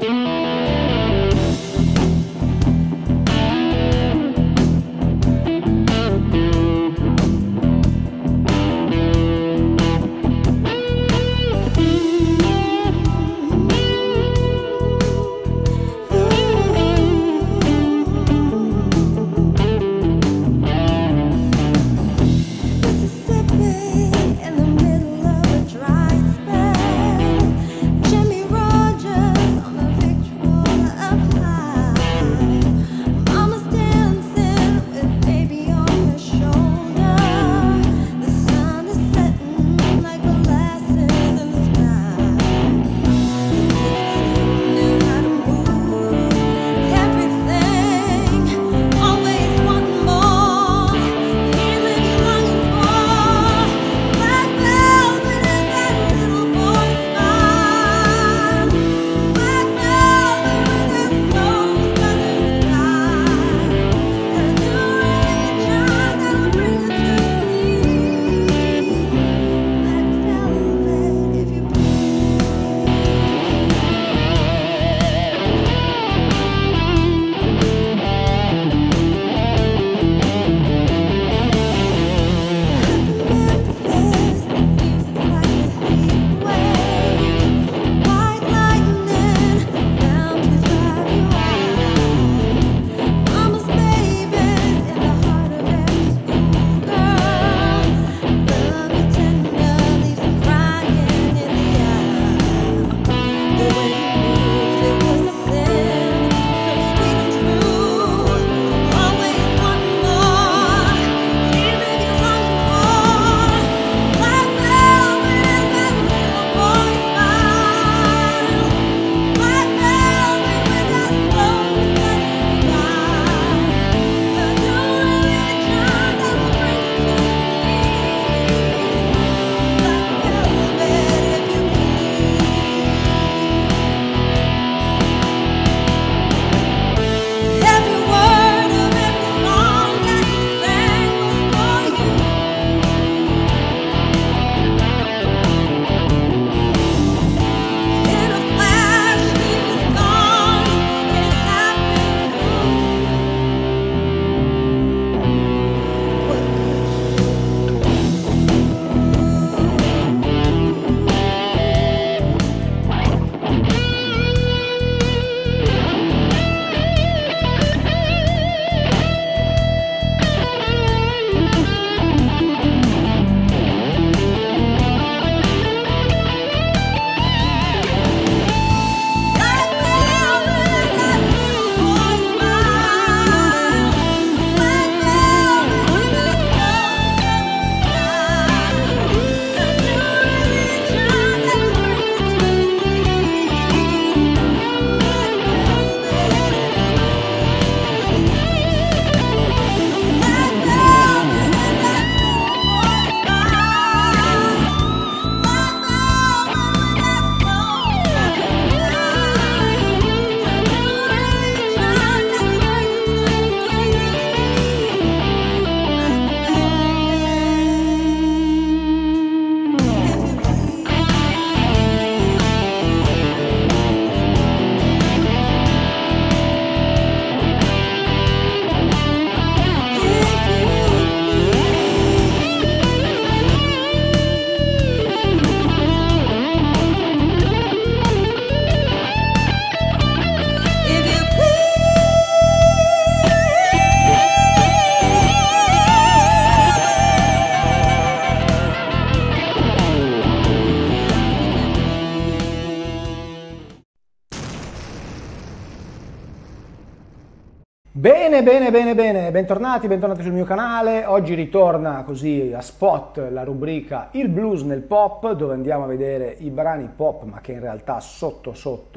Bene, bentornati sul mio canale. Oggi ritorna così a spot la rubrica Il blues nel pop, dove andiamo a vedere i brani pop, ma che in realtà sotto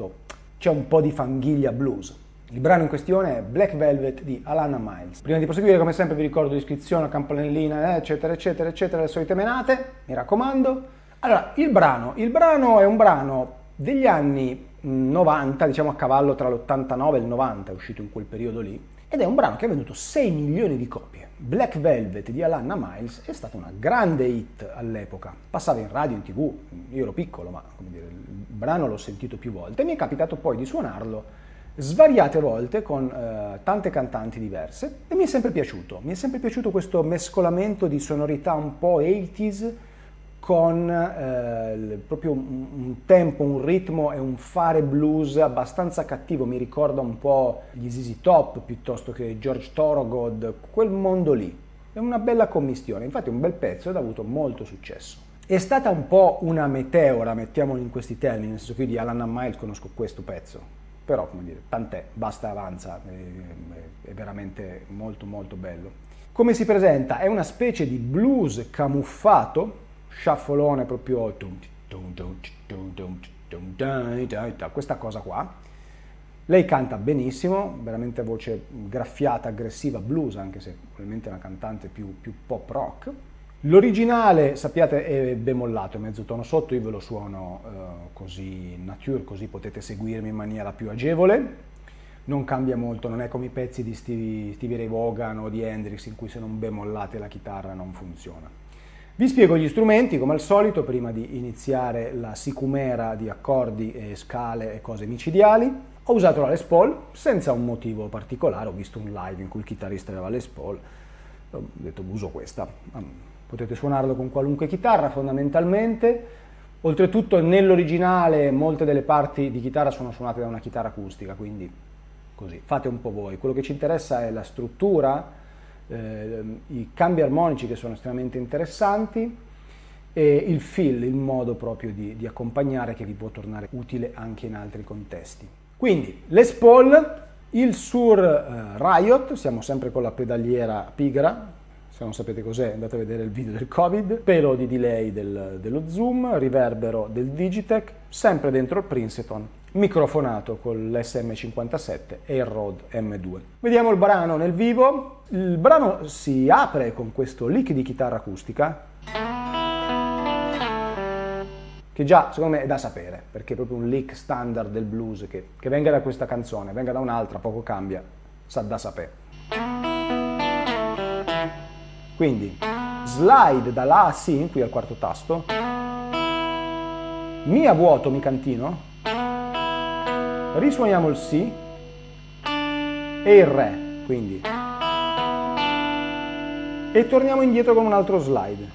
c'è un po' di fanghiglia blues. Il brano in questione è Black Velvet di Alannah Myles. Prima di proseguire, come sempre, vi ricordo l'iscrizione, campanellina, eccetera, le solite menate, mi raccomando. Allora, il brano è un brano degli anni 90, diciamo a cavallo tra l'89 e il 90, è uscito in quel periodo lì. ed è un brano che ha venduto 6 milioni di copie. Black Velvet di Alannah Myles è stata una grande hit all'epoca, passava in radio, in TV, io ero piccolo ma come dire, il brano l'ho sentito più volte e mi è capitato poi di suonarlo svariate volte con tante cantanti diverse e mi è sempre piaciuto questo mescolamento di sonorità un po' 80s con proprio un tempo, un ritmo e un fare blues abbastanza cattivo, mi ricorda un po' gli ZZ Top piuttosto che George Thorogood, quel mondo lì. È una bella commistione, infatti è un bel pezzo ed ha avuto molto successo. È stata un po' una meteora, mettiamolo in questi termini, nel senso che io di Alannah Myles conosco questo pezzo, però come dire, tant'è, basta, avanza, è veramente molto molto bello. Come si presenta? È una specie di blues camuffato, sciaffolone proprio, questa cosa qua. Lei canta benissimo, veramente voce graffiata, aggressiva, blues, anche se probabilmente è una cantante più pop rock. L'originale, sappiate, è bemollato, è mezzo tono sotto, io ve lo suono così nature, così potete seguirmi in maniera più agevole. Non cambia molto, non è come i pezzi di Stevie Ray Vaughan o di Hendrix in cui se non bemollate la chitarra non funziona. Vi spiego gli strumenti come al solito prima di iniziare la sicumera di accordi e scale e cose micidiali. Ho usato la Les Paul senza un motivo particolare, ho visto un live in cui il chitarrista aveva la Les Paul, ho detto uso questa. Potete suonarlo con qualunque chitarra fondamentalmente, oltretutto nell'originale molte delle parti di chitarra sono suonate da una chitarra acustica, quindi così, fate un po' voi. Quello che ci interessa è la struttura, i cambi armonici che sono estremamente interessanti e il feel, il modo proprio di accompagnare che vi può tornare utile anche in altri contesti. Quindi Les Paul, il Sur Riot, siamo sempre con la pedaliera pigra, se non sapete cos'è andate a vedere il video del Covid, pelo di delay dello zoom, riverbero del Digitech, sempre dentro il Princeton, microfonato con l'SM57 e il Rode M2. Vediamo il brano nel vivo. Il brano si apre con questo lick di chitarra acustica, che già secondo me è da sapere, perché è proprio un lick standard del blues, che venga da questa canzone, venga da un'altra, poco cambia, sa da sapere. Quindi slide da La a Si, qui al quarto tasto, Mi a vuoto, Mi cantino, risuoniamo il Si e il Re, quindi, e torniamo indietro con un altro slide,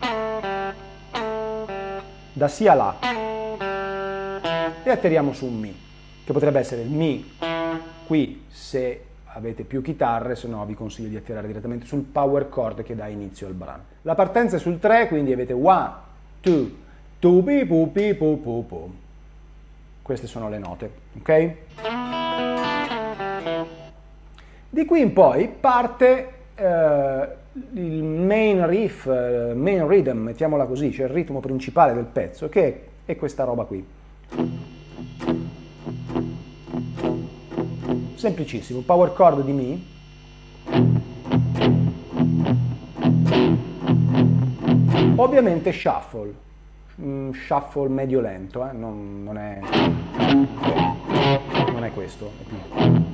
da Si a La, e atterriamo su un Mi, che potrebbe essere il Mi qui se avete più chitarre, se no vi consiglio di atterrare direttamente sul power chord che dà inizio al brano. La partenza è sul 3, quindi avete 1, 2, tu pi pu pi pu pu pu. Queste sono le note, ok? Di qui in poi parte il main riff, main rhythm, mettiamola così, cioè il ritmo principale del pezzo, che è questa roba qui. Semplicissimo, power chord di Mi, ovviamente shuffle, shuffle medio lento, non è questo, è più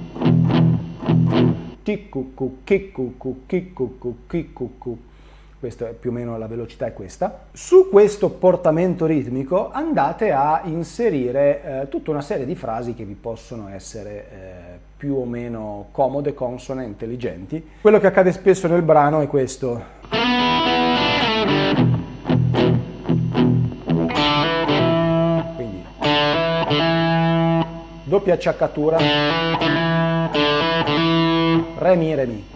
tic-cu-cu, kick-cu-cu, kick-cu-cu, kick-cu-cu. Questa è più o meno la velocità, è questa. Su questo portamento ritmico andate a inserire tutta una serie di frasi che vi possono essere più o meno comode, consone, intelligenti. Quello che accade spesso nel brano è questo. Quindi doppia acciaccatura, Re Mi, Re Mi.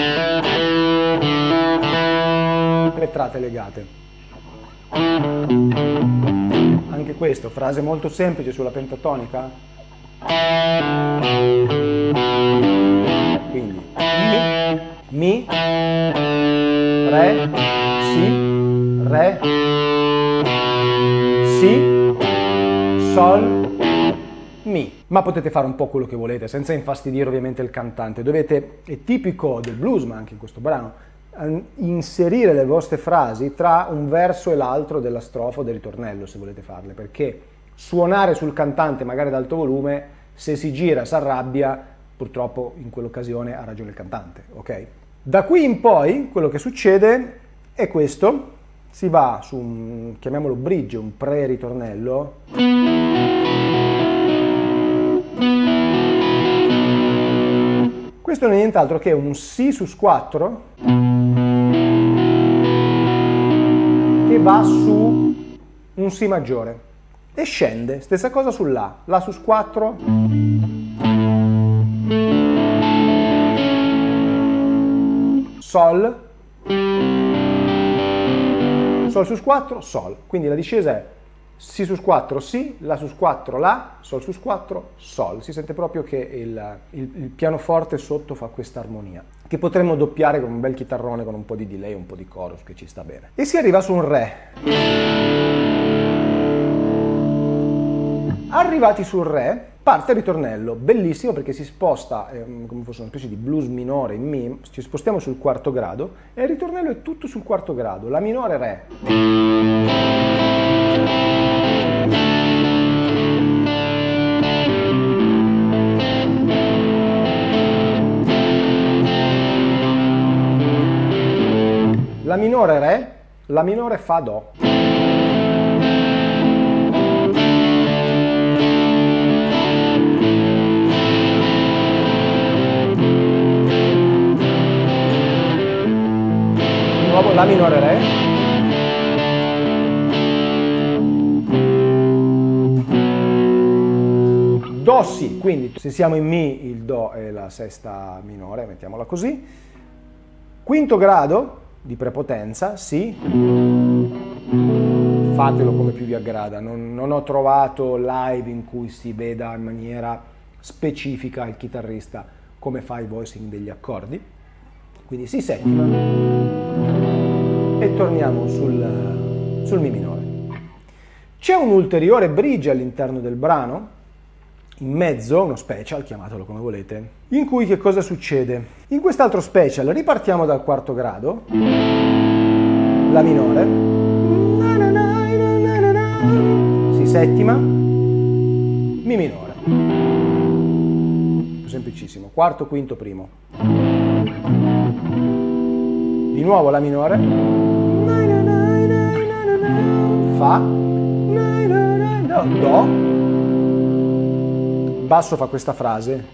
Lettrate legate. Anche questo, frase molto semplice sulla pentatonica. Quindi Mi, Re, Si, Re, Si, Sol, Mi. Ma potete fare un po' quello che volete, senza infastidire ovviamente il cantante. È tipico del blues, ma anche in questo brano, inserire le vostre frasi tra un verso e l'altro della strofa o del ritornello, se volete farle, perché suonare sul cantante magari ad alto volume, se si gira, si arrabbia, Purtroppo in quell'occasione ha ragione il cantante, ok? Da qui in poi quello che succede è questo, si va su un, chiamiamolo bridge, un pre-ritornello. Questo non è nient'altro che un Si sus4 che va su un Si maggiore e scende, stessa cosa sull'A, La sus4, Sol, Sol sus4, Sol. Quindi la discesa è Si sus4, Si, La sus4, La, Sol sus4, Sol. Si sente proprio che il pianoforte sotto fa questa armonia, che potremmo doppiare con un bel chitarrone con un po' di delay, un po' di chorus, che ci sta bene. E si arriva su un Re. Arrivati sul Re, parte il ritornello, bellissimo perché si sposta come fosse una specie di blues minore in Mi, ci spostiamo sul quarto grado e il ritornello è tutto sul quarto grado, La minore Re. La minore Re, La minore Fa Do. Nuovo La minore Re, Do Si, quindi se siamo in Mi il Do è la sesta minore, mettiamola così, quinto grado di prepotenza, Si, fatelo come più vi aggrada, non ho trovato live in cui si veda in maniera specifica il chitarrista come fa il voicing degli accordi, quindi Si settima e torniamo sul Mi minore. C'è un ulteriore bridge all'interno del brano, in mezzo, uno special, chiamatelo come volete, in cui che cosa succede? In quest'altro special ripartiamo dal quarto grado, La minore, Si settima, Mi minore. Semplicissimo, quarto, quinto, primo. Di nuovo La minore, Fa, Do, basso fa questa frase,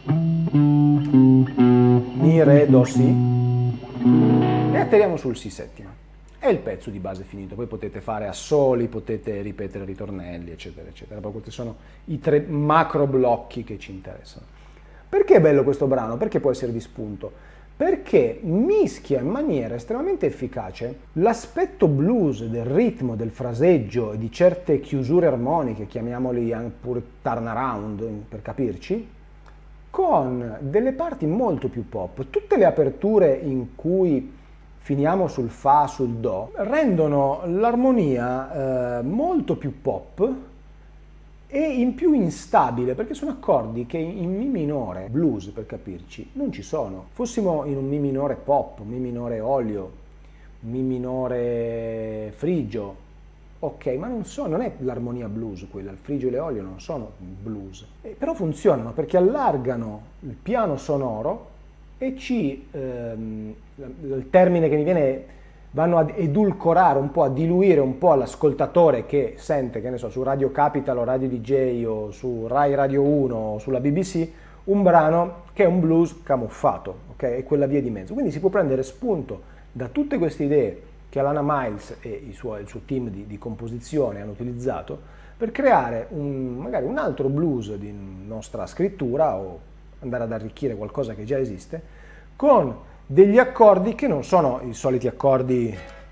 Mi, Re, Do, Si, e atterriamo sul Si settima. E il pezzo di base è finito, poi potete fare assoli, potete ripetere ritornelli, eccetera, eccetera. Poi questi sono i 3 macro blocchi che ci interessano. Perché è bello questo brano? Perché può esservi spunto? Perché mischia in maniera estremamente efficace l'aspetto blues del ritmo, del fraseggio e di certe chiusure armoniche, chiamiamoli pure turnaround per capirci, con delle parti molto più pop. Tutte le aperture in cui finiamo sul Fa, sul Do, rendono l'armonia molto più pop e in più instabile, perché sono accordi che in Mi minore, blues per capirci, non ci sono. Fossimo in un Mi minore pop, un Mi minore olio, un Mi minore frigio, ok, ma non è l'armonia blues quella, il frigio e l'olio non sono blues. Però funzionano perché allargano il piano sonoro e il termine che mi viene, vanno ad edulcorare un po', a diluire un po' all'ascoltatore che sente, che ne so, su Radio Capital o Radio DJ o su Rai Radio 1 o sulla BBC, un brano che è un blues camuffato, ok? È quella via di mezzo. Quindi si può prendere spunto da tutte queste idee che Alana Miles e il suo team di composizione hanno utilizzato per creare magari un altro blues di nostra scrittura o andare ad arricchire qualcosa che già esiste con degli accordi che non sono i soliti accordi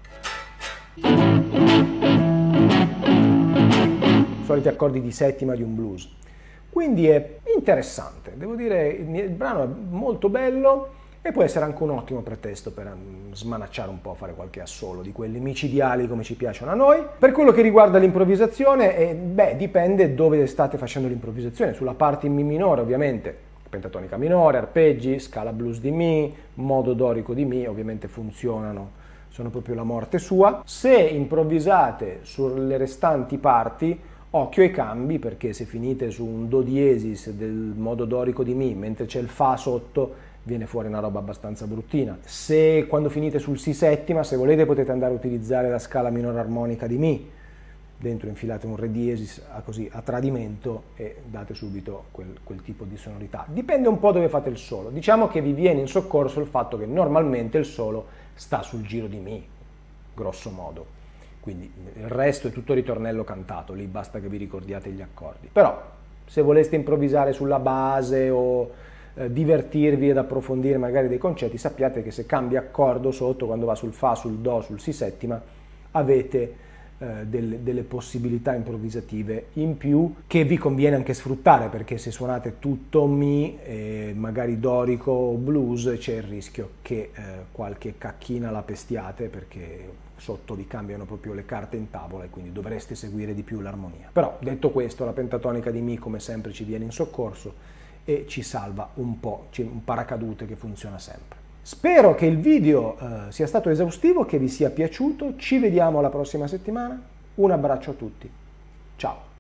di settima di un blues. Quindi è interessante, devo dire, il brano è molto bello e può essere anche un ottimo pretesto per smanacciare un po', fare qualche assolo di quelli micidiali come ci piacciono a noi. Per quello che riguarda l'improvvisazione, dipende dove state facendo l'improvvisazione. Sulla parte in Mi minore ovviamente pentatonica minore, arpeggi, scala blues di Mi, modo dorico di Mi, ovviamente funzionano, sono proprio la morte sua. Se improvvisate sulle restanti parti, Occhio ai cambi, perché se finite su un do diesis del modo dorico di Mi mentre c'è il Fa sotto, viene fuori una roba abbastanza bruttina. Se quando finite sul Si settima, se volete potete andare a utilizzare la scala minore armonica di Mi, dentro infilate un Re diesis così a tradimento e date subito quel tipo di sonorità. Dipende un po' dove fate il solo. Diciamo che vi viene in soccorso il fatto che normalmente il solo sta sul giro di Mi, grosso modo. Quindi il resto è tutto ritornello cantato, lì basta che vi ricordiate gli accordi. Però se voleste improvvisare sulla base o divertirvi ed approfondire magari dei concetti, sappiate che se cambia accordo sotto, quando va sul Fa, sul Do, sul Si settima, avete delle possibilità improvvisative in più che vi conviene anche sfruttare, perché se suonate tutto Mi, magari dorico o blues, c'è il rischio che qualche cacchina la pestiate, perché sotto vi cambiano proprio le carte in tavola e quindi dovreste seguire di più l'armonia. Però detto questo, la pentatonica di Mi come sempre ci viene in soccorso e ci salva un po', c'è un paracadute che funziona sempre. Spero che il video sia stato esaustivo, che vi sia piaciuto, ci vediamo la prossima settimana, un abbraccio a tutti, ciao!